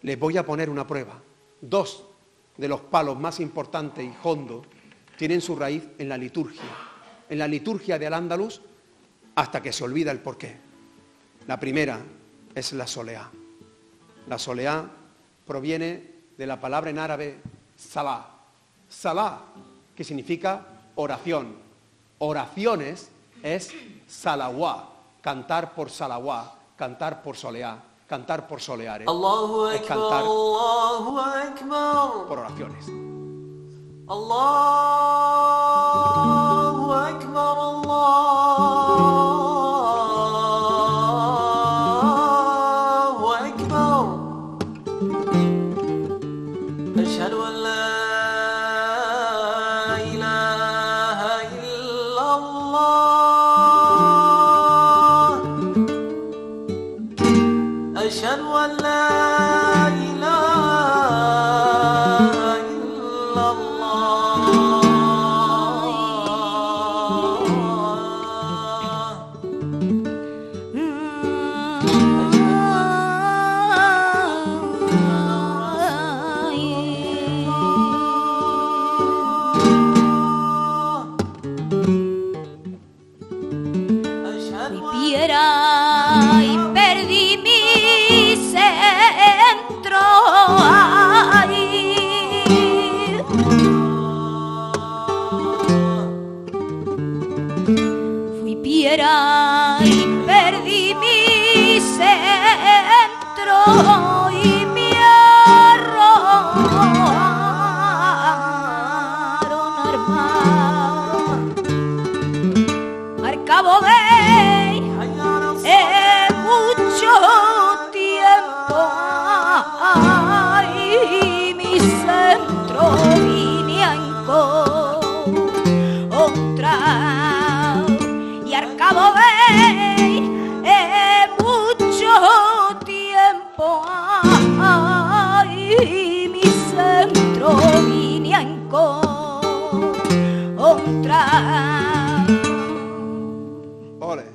les voy a poner una prueba. Dos de los palos más importantes y hondos tienen su raíz en la liturgia de Al-Ándalus, hasta que se olvida el porqué. La primera es la soleá. La soleá proviene de la palabra en árabe salah. Salah, que significa oración. Oraciones es salawá, cantar por salawá, cantar por soleá, cantar por soleares. Allahu es Akbar, cantar Allahu Akbar. por oraciones. Allahu Akbar, Allahu Akbar. Ashhadu an la ilaha illallah. Ashhadu an la ilaha Piedra y perdí mi centro, ay. Fui piedra y perdí mi centro y me arrojaron al cabo de mucho tiempo, ay, mi centro vine a encontrar, y al cabo de mucho tiempo, ay, mi centro vine a encontrar. Ole.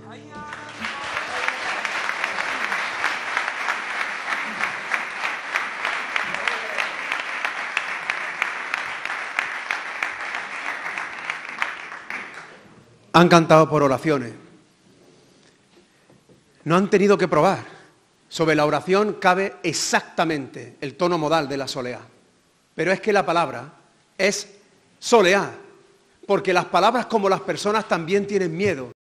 Han cantado por oraciones. No han tenido que probar. Sobre la oración cabe exactamente el tono modal de la soleá. Pero es que la palabra es soleá, porque las palabras, como las personas, también tienen miedo.